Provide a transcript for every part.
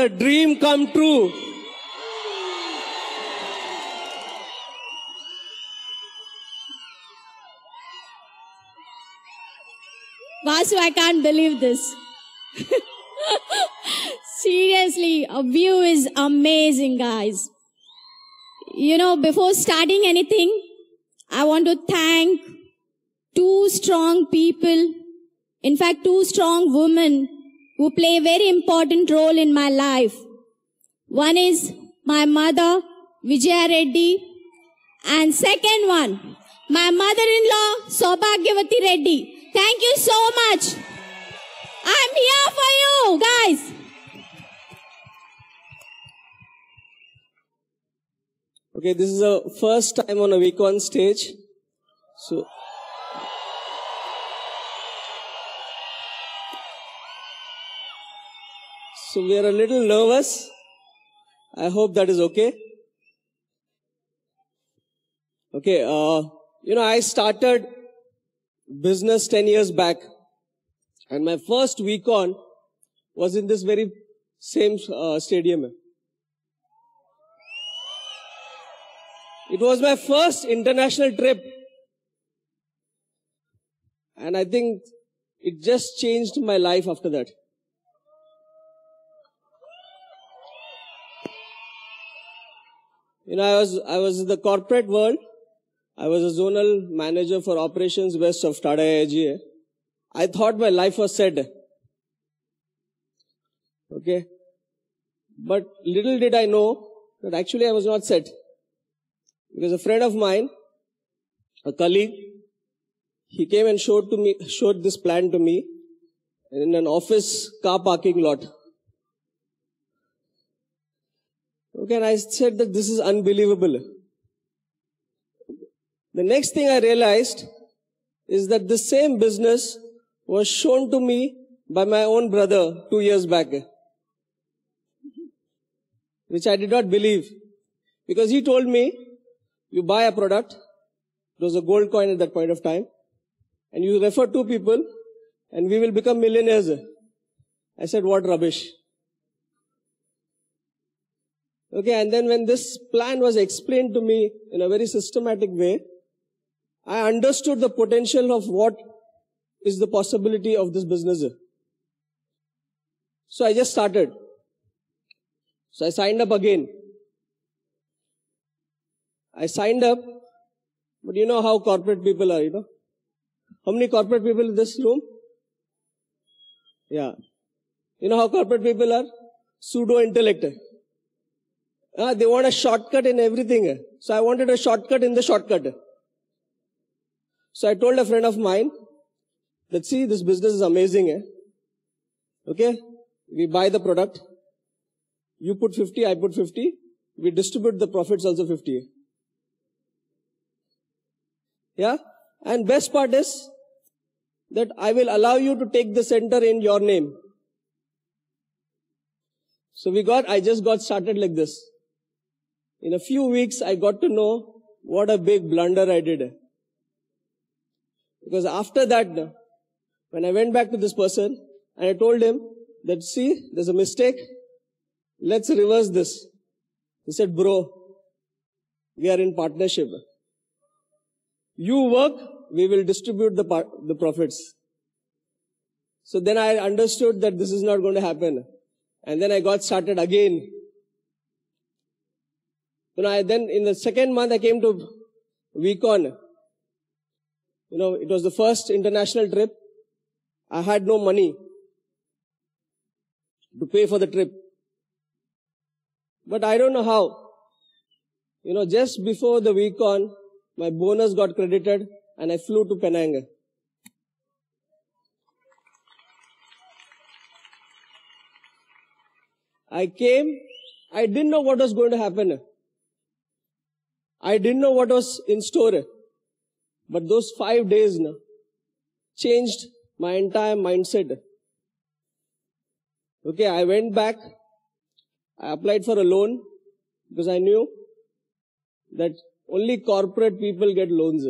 a dream come true. Vasu, I can't believe this. Seriously, a view is amazing, guys. You know, before starting anything, I want to thank two strong people, in fact, two strong women who play a very important role in my life. One is my mother, Vijaya Reddy, and second one, my mother-in-law, Saubhagyavati Reddy. Thank you so much. I'm here for you, guys. Okay, this is the first time on a Vcon stage. So we are a little nervous. I hope that is okay. Okay, I started business 10 years back, and my first Vcon was in this very same stadium. It was my first international trip, and I think it just changed my life after that. I was in the corporate world. I was a zonal manager for operations west of Tata AIG. I thought my life was set. Okay. But little did I know that actually I was not set. Because a friend of mine, a colleague, he came and showed this plan to me in an office car parking lot. Okay, and I said that this is unbelievable. The next thing I realized is that the same business was shown to me by my own brother 2 years back, which I did not believe. Because he told me, you buy a product, it was a gold coin at that point of time, and you refer two people, and we will become millionaires. I said, what rubbish. Okay, and then when this plan was explained to me in a very systematic way, I understood the potential of what is the possibility of this business. So I just started. So I signed up again. I signed up, but you know how corporate people are, How many corporate people in this room? Yeah. You know how corporate people are? Pseudo-intellect. They want a shortcut in everything. So I wanted a shortcut in the shortcut. So I told a friend of mine that, see, this business is amazing. Okay? We buy the product. You put 50, I put 50. We distribute the profits also 50. Yeah? And best part is that I will allow you to take the center in your name. So I just got started like this. In a few weeks, I got to know what a big blunder I did. Because after that, when I went back to this person and I told him that, see, there's a mistake. Let's reverse this. He said, bro, we are in partnership. You work, we will distribute the profits. So then I understood that this is not going to happen. And then I got started again. Then in the second month I came to Vcon. It was the first international trip. I had no money to pay for the trip. But I don't know how. Just before the Vcon, my bonus got credited and I flew to Penang. I came, I didn't know what was going to happen. I didn't know what was in store. But those 5 days changed my entire mindset. Okay, I went back. I applied for a loan because I knew that only corporate people get loans.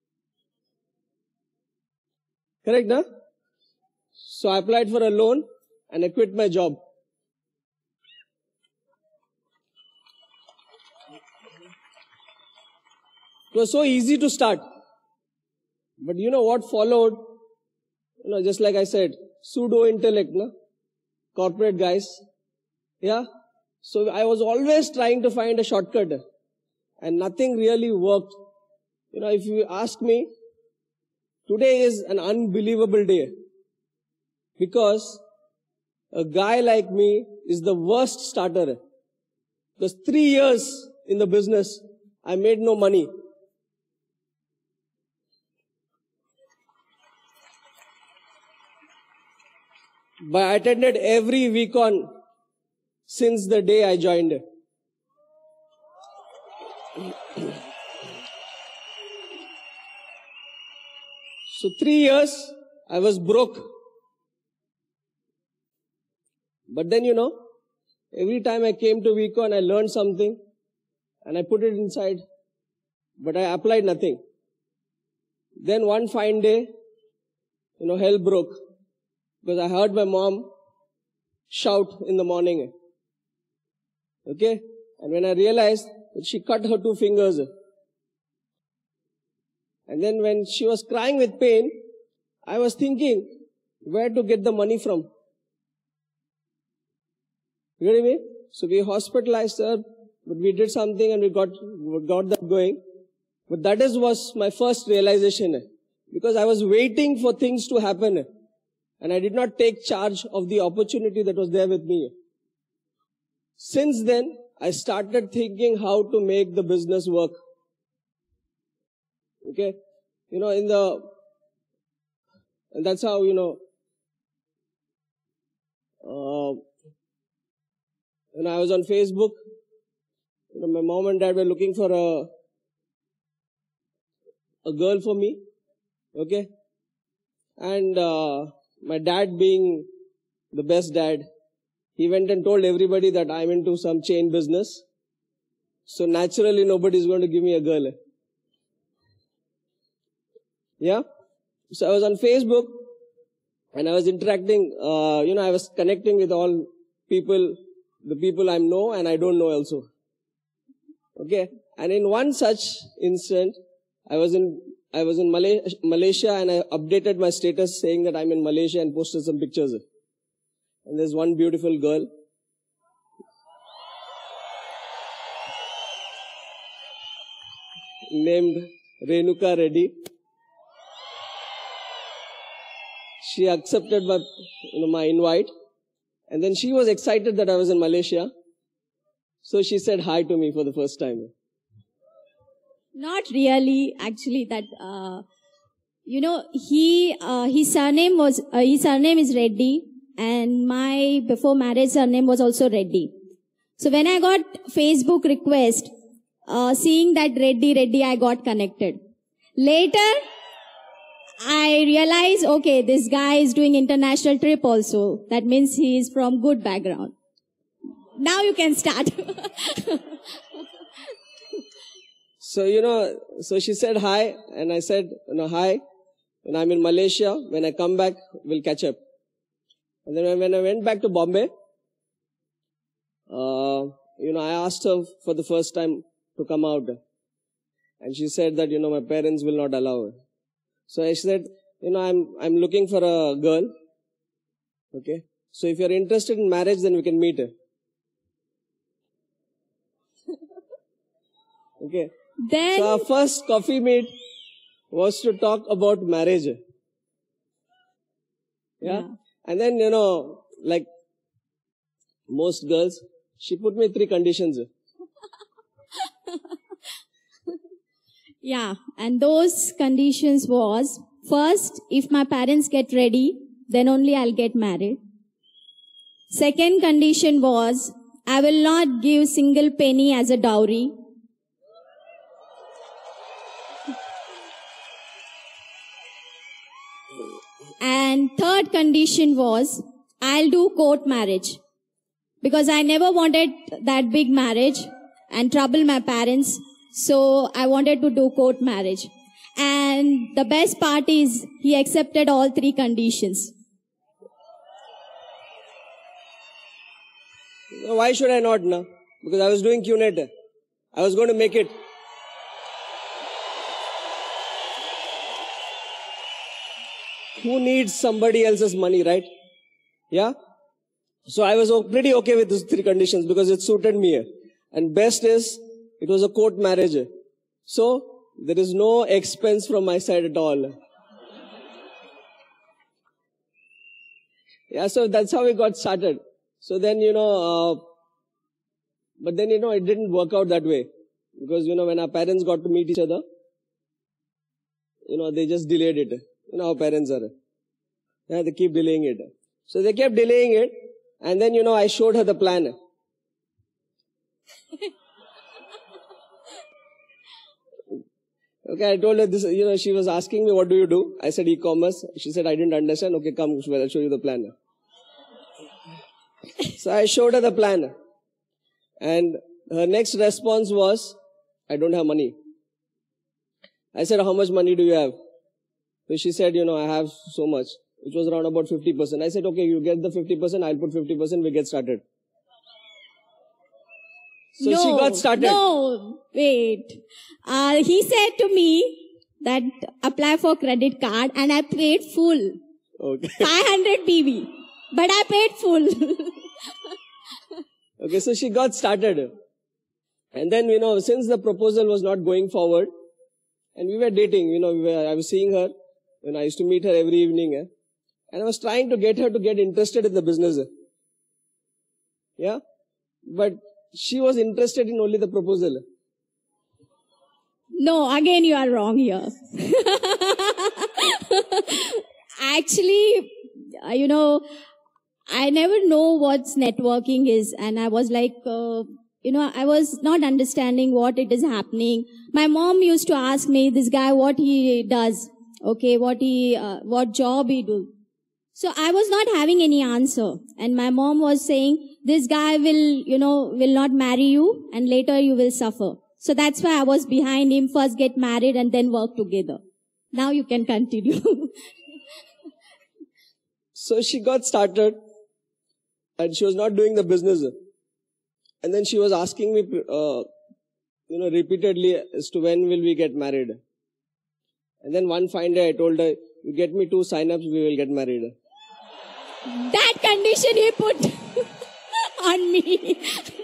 Correct, na? So I applied for a loan and I quit my job. It was so easy to start. But you know what followed? Just like I said, pseudo intellect, no? Corporate guys. Yeah. So I was always trying to find a shortcut and nothing really worked. If you ask me, today is an unbelievable day because a guy like me is the worst starter. Because 3 years in the business, I made no money. But I attended every Vcon since the day I joined. So 3 years, I was broke. But then, every time I came to Vcon, I learned something and I put it inside. But I applied nothing. Then one fine day, hell broke. Because I heard my mom shout in the morning. Okay? And when I realized that she cut her 2 fingers. And then when she was crying with pain, I was thinking where to get the money from. You know what I mean? So we hospitalized her, but we did something and we got that going. But that was my first realization. Because I was waiting for things to happen. And I did not take charge of the opportunity that was there with me. Since then, I started thinking how to make the business work. Okay? And that's how, I was on Facebook. My mom and dad were looking for a girl for me. Okay? And, my dad being the best dad, he went and told everybody that I'm into some chain business. So naturally nobody's going to give me a girl. Yeah? So I was on Facebook and I was interacting, I was connecting with all people, the people I know and I don't know also. Okay? And in one such instant, I was in Malaysia and I updated my status saying that I'm in Malaysia and posted some pictures. And there's one beautiful girl. Named Renuka Reddy. She accepted my invite. And then she was excited that I was in Malaysia. So she said hi to me for the first time. Not really, actually. That his surname is Reddy, and my before marriage surname was also Reddy. So when I got Facebook request, seeing that Reddy, I got connected. Later, I realized, okay, this guy is doing international trip also. That means he is from good background. Now you can start. So, so she said hi, and I said, hi, and I'm in Malaysia. When I come back, we'll catch up. And then when I went back to Bombay, I asked her for the first time to come out. And she said that, my parents will not allow her. So I said, I'm looking for a girl. Okay. So if you're interested in marriage, then we can meet her. Okay. Then, so our first coffee meet was to talk about marriage. Yeah. And then, like most girls, she put me 3 conditions. Yeah. And those conditions was, first, if my parents get ready, then only I'll get married. Second condition was, I will not give single penny as a dowry. And third condition was, I'll do court marriage. Because I never wanted that big marriage and trouble my parents. So I wanted to do court marriage. And the best part is, he accepted all 3 conditions. Why should I not, na? Because I was doing QNET. I was going to make it. Who needs somebody else's money, right? Yeah? So I was pretty okay with these 3 conditions because it suited me. And best is, it was a court marriage. So, there is no expense from my side at all. Yeah, so that's how we got started. So then, but then, it didn't work out that way. Because, when our parents got to meet each other, they just delayed it. How parents are. Yeah, they keep delaying it. So they kept delaying it. And then, I showed her the plan. Okay, I told her this, she was asking me, what do you do? I said, e-commerce. She said, I didn't understand. Okay, come, I'll show you the plan. So I showed her the plan. And her next response was, I don't have money. I said, how much money do you have? So she said, I have so much. Which was around about 50%. I said, okay, you get the 50%, I'll put 50%, we get started. So she got started. No, wait. He said to me that apply for credit card and I paid full. Okay. 500 BB. But I paid full. Okay, so she got started. And then, since the proposal was not going forward, and we were dating, I was seeing her, I used to meet her every evening, and I was trying to get her to get interested in the business. Yeah? But she was interested in only the proposal. No, again you are wrong here. Actually, I never know what networking is, and I was like, I was not understanding what it is happening. My mom used to ask me, this guy, what he does, okay, what job he do. So I was not having any answer, and my mom was saying, this guy will not marry you, and later you will suffer. So that's why I was behind him, first get married and then work together. Now you can continue. So she got started, and she was not doing the business. And then she was asking me, repeatedly as to when will we get married. And then one fine day I told her, you get me 2 sign-ups, we will get married. That condition he put on me.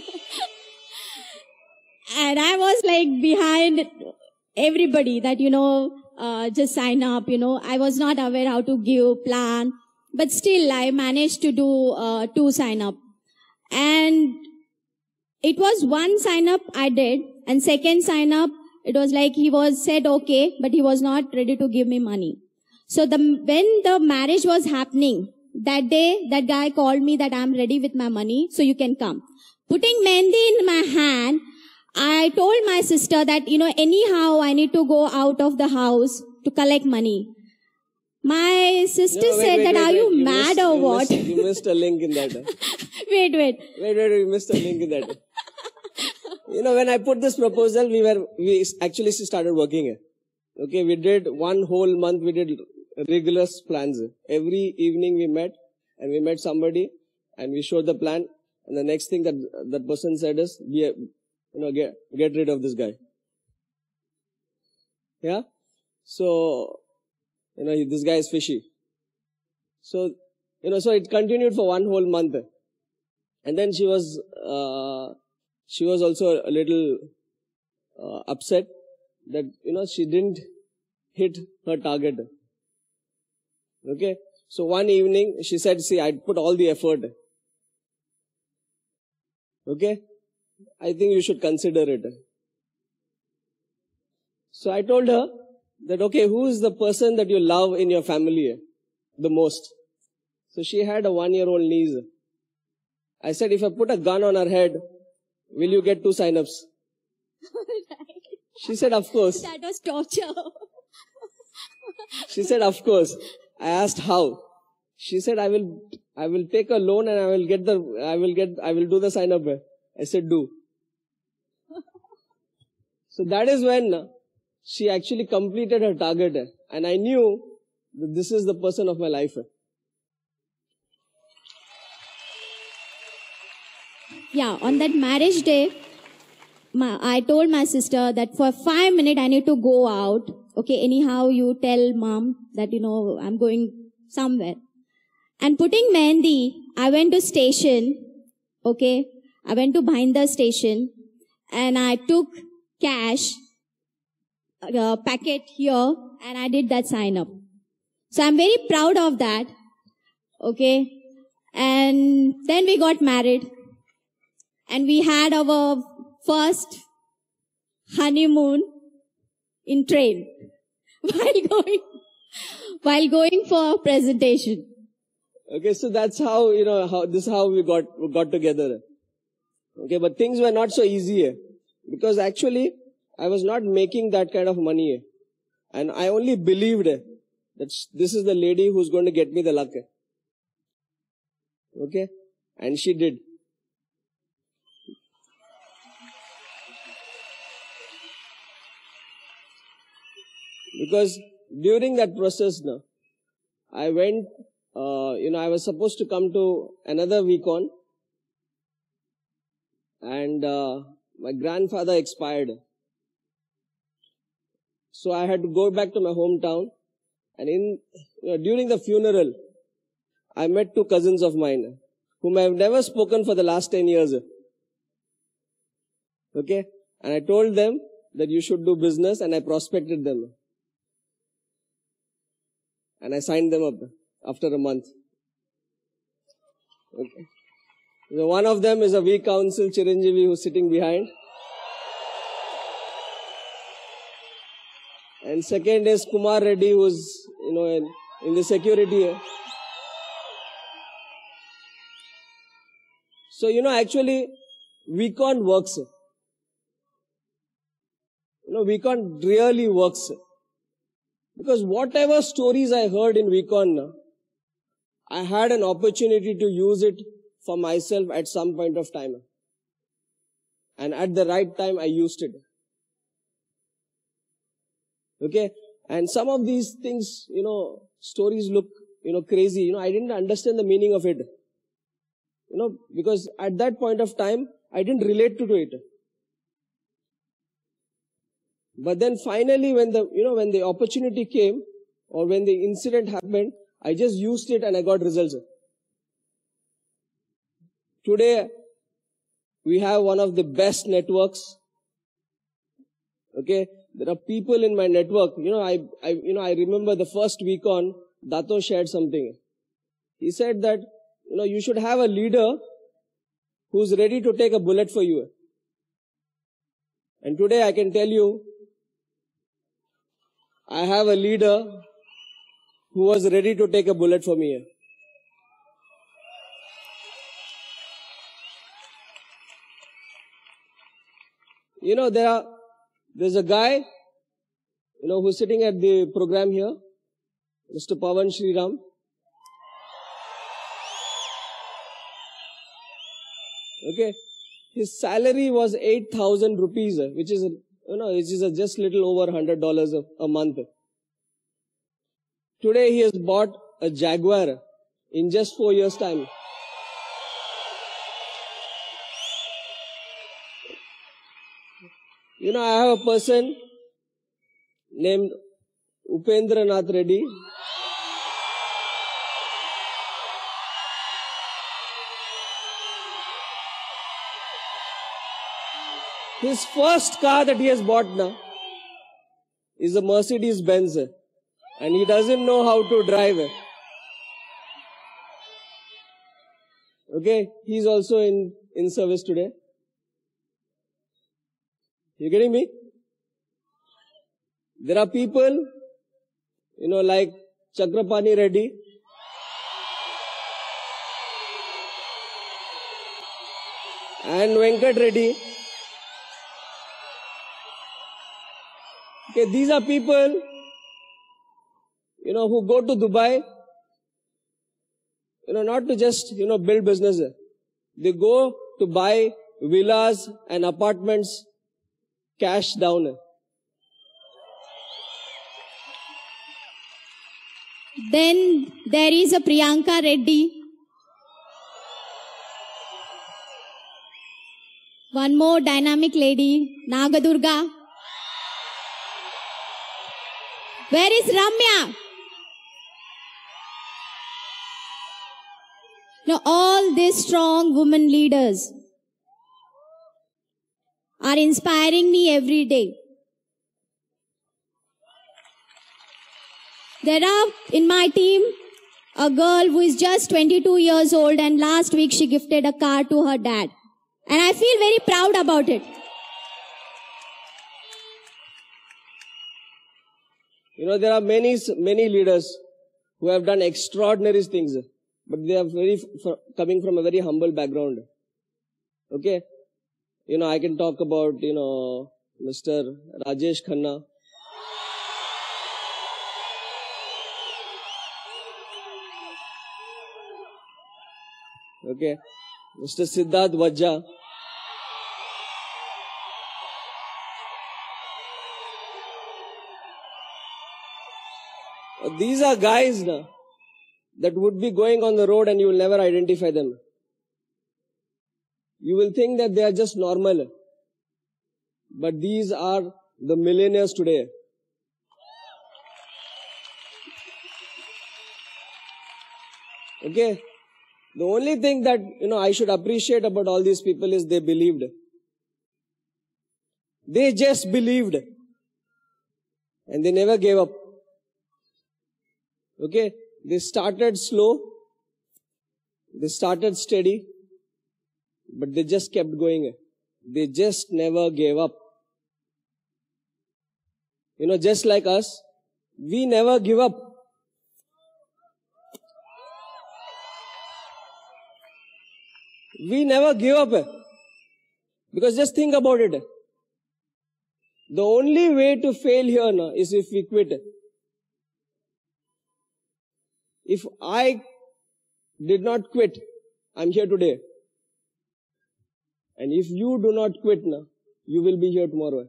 And I was like behind everybody that, just sign up, I was not aware how to give plan. But still I managed to do 2 sign-up. And it was 1 sign-up I did, and 2nd sign-up, it was like he said okay, but he was not ready to give me money. So when the marriage was happening, that day, that guy called me that I'm ready with my money, so you can come. Putting mehndi in my hand, I told my sister that, anyhow I need to go out of the house to collect money. My sister said, are you mad or what? You missed a link in that. Wait, you missed a link in that. When I put this proposal, we actually started working. Okay, we did 1 whole month, we did rigorous plans. Every evening we met, and we met somebody, and we showed the plan, and the next thing that person said is, get rid of this guy. Yeah? So, this guy is fishy. So, so it continued for 1 whole month. And then she was also a little upset that, she didn't hit her target. Okay. So one evening she said, see, I put all the effort. Okay. I think you should consider it. So I told her that, okay, who is the person that you love in your family the most? So she had a 1-year-old niece. I said, if I put a gun on her head, will you get 2 sign-ups? She said, of course. That was torture. She said, of course. I asked how. She said, I will take a loan and I will do the sign-up. I said, do. So that is when she actually completed her target, and I knew that this is the person of my life. Yeah, on that marriage day, I told my sister that for 5 minutes I need to go out. Okay, anyhow you tell mom that, I'm going somewhere. And putting Mehendi, I went to station, okay? I went to Bhinder station and I took cash, packet here, and I did that sign up. So I'm very proud of that, okay? And then we got married and we had our first honeymoon in train while going for a presentation. Okay, so that's how, this is how we got together. Okay, but things were not so easy, because actually I was not making that kind of money, and I only believed that this is the lady who's going to get me the luck. Okay, and she did. Because during that process, I went, I was supposed to come to another Vcon, and my grandfather expired. So I had to go back to my hometown, and during the funeral, I met two cousins of mine, whom I have never spoken for the last 10 years. Okay? And I told them that you should do business, and I prospected them. And I signed them up after a month. Okay. So one of them is a V Council, Chiranjeevi, who's sitting behind. And second is Kumar Reddy, who's, in the security. So, actually, Vcon works. Vcon really works. Because whatever stories I heard in Vcon, I had an opportunity to use it for myself at some point of time. And at the right time, I used it. Okay? And some of these things, stories look, crazy. I didn't understand the meaning of it. Because at that point of time, I didn't relate to it. But then finally, when the opportunity came, or when the incident happened, I just used it and I got results. Today, we have one of the best networks. Okay, there are people in my network. I remember the first Vcon, Dato shared something. He said that, you should have a leader who's ready to take a bullet for you. And today I can tell you, I have a leader who was ready to take a bullet for me. There's a guy, who's sitting at the program here, Mr. Pawan Shriram. Okay. His salary was 8,000 rupees, which is, just little over $100 a month. Today he has bought a Jaguar in just 4 years' time. I have a person named Upendranath Reddy. His first car that he has bought now is a Mercedes Benz, and he doesn't know how to drive. Okay, he's also in service today. You getting me? There are people, like Chakrapani Reddy, and Venkat Reddy. Okay, these are people, who go to Dubai, not to just, build business. They go to buy villas and apartments cash down. Then there is a Priyanka Reddy. One more dynamic lady, Nagadurga. Where is Ramya? all these strong women leaders are inspiring me every day. There are in my team a girl who is just 22 years old, and last week she gifted a car to her dad. And I feel very proud about it. There are many leaders who have done extraordinary things, but they are coming from a very humble background. Okay? I can talk about, Mr. Rajesh Khanna. Okay? Mr. Siddharth Vajja. These are guys that would be going on the road and you will never identify them. You will think that they are just normal. But these are the millionaires today. Okay? The only thing that, I should appreciate about all these people is they believed. They just believed. And they never gave up. Okay? They started slow. They started steady. But they just kept going. They just never gave up. Just like us, we never give up. We never give up. Because just think about it. The only way to fail here is if we quit. If I did not quit, I'm here today. And if you do not quit, you will be here tomorrow.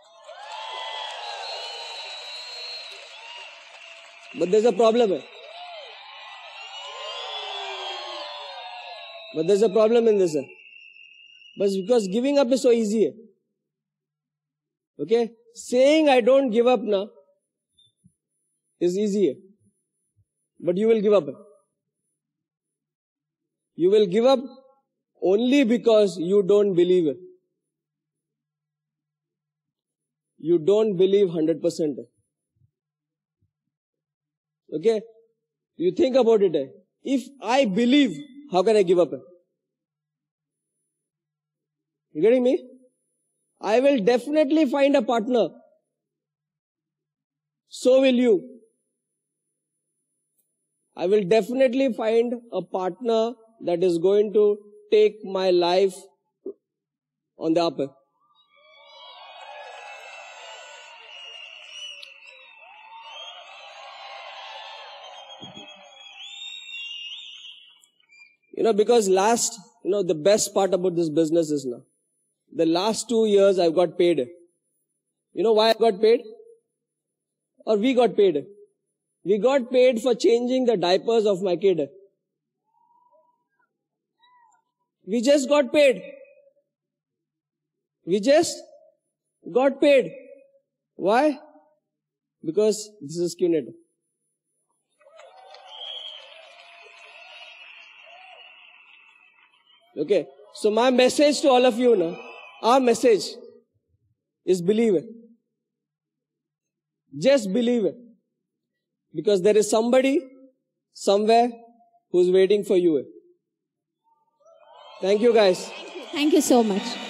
But there's a problem. But there's a problem in this. But because giving up is so easy. Okay? Saying I don't give up is easy. But you will give up. You will give up only because you don't believe. You don't believe 100%. Okay? You think about it. If I believe, how can I give up? You getting me? I will definitely find a partner. So will you. I will definitely find a partner that is going to take my life on the up. Because the best part about this business is the last 2 years I've got paid. You know why I got paid? Or we got paid? We got paid for changing the diapers of my kid. We just got paid. We just got paid. Why? Because this is QNet. Okay. So my message to all of you our message is believe it. Just believe it. Because there is somebody, somewhere, who's waiting for you. Thank you guys. Thank you so much.